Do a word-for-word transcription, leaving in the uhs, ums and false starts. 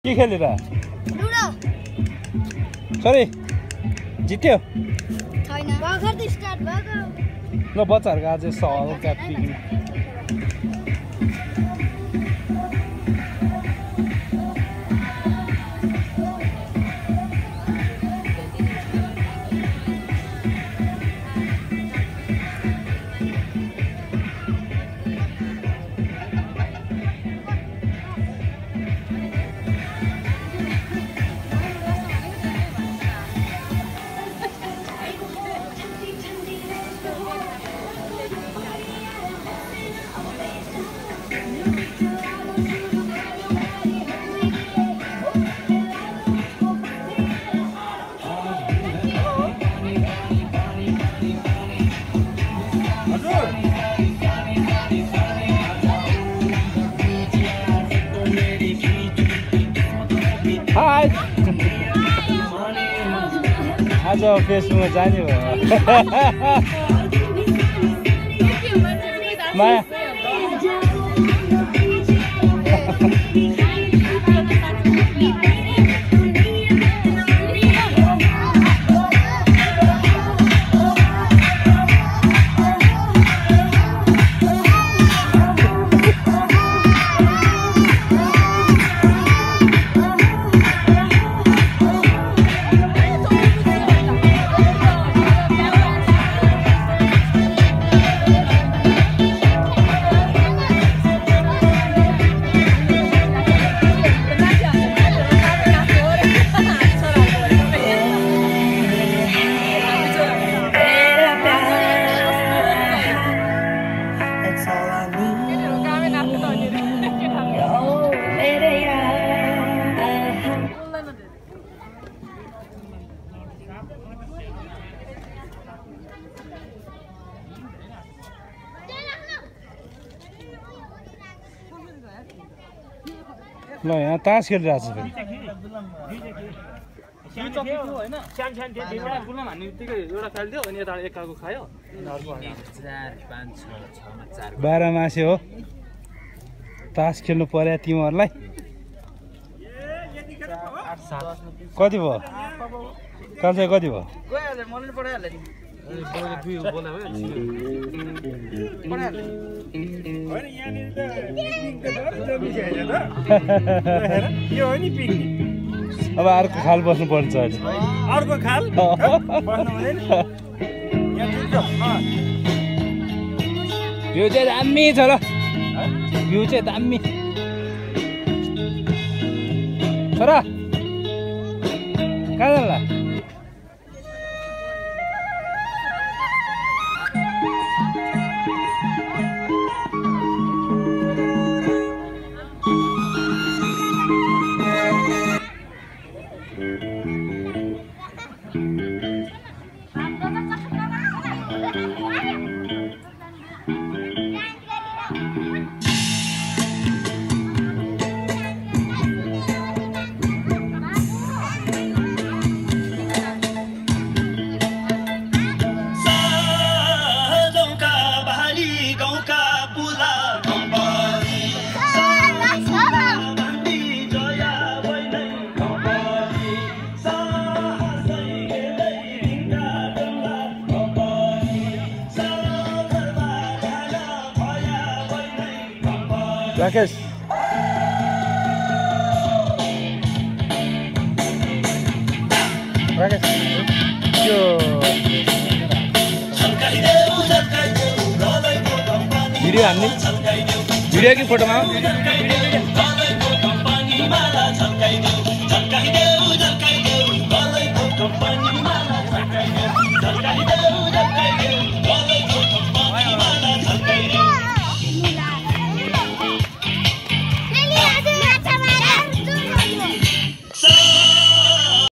के खेले र सरी जित्यो छैन भर्खर त स्टार्ट भएको ल बच्चाहरुको आज सहल क्यापिङ हाय आज फेसबुकमा जाने भयो माया ल यहाँ तास खेलिरहेको छ फेरि बाह्र मासे हो तास खेल्नु पर्यो तिमीहरूलाई कति भयो काल चाहिँ कति भयो अब अर्को खाल बस्नु पर्छ अहिले अर्को खाल भ्यू चाहिँ दामी छ र भ्यू चाहिँ दामी छोरा कहाँ जाला राकेश राकेश यो भिडियो हान्ने भिडियो कि फोटोमा